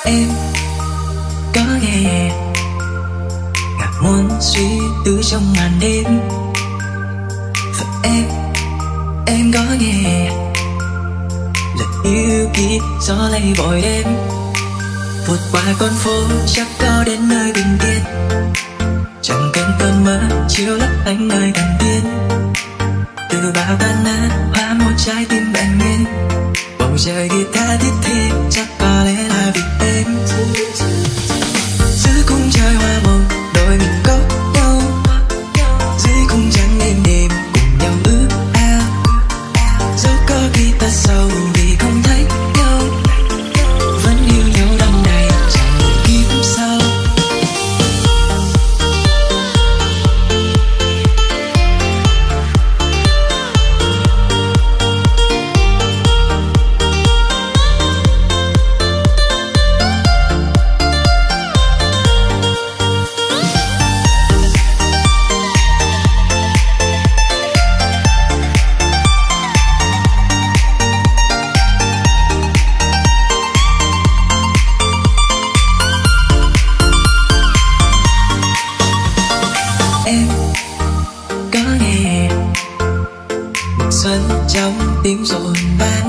Em có nghe ngạc muôn suy tư trong màn đêm. Và em có nghe lời yêu kia gió lay vội đêm. Vượt qua con phố chắc có đến nơi bình yên, chẳng cần cơn mơ chiếu lấp ánh nơi thần tiên. Từ bao tan nát hóa một trái tim bình yên, bầu trời kia tha thiết thi chắc có lẽ là vì em. Giữa khung trời hoa mộng đôi mình có nhau, dưới khung trăng êm đềm cùng nhau ước ao. Dẫu có khi ta sầu vì không thấy nhau, vẫn yêu nhau đêm này chẳng một kiếp sau. Em có nghe mùa xuân trong tim rộn vang.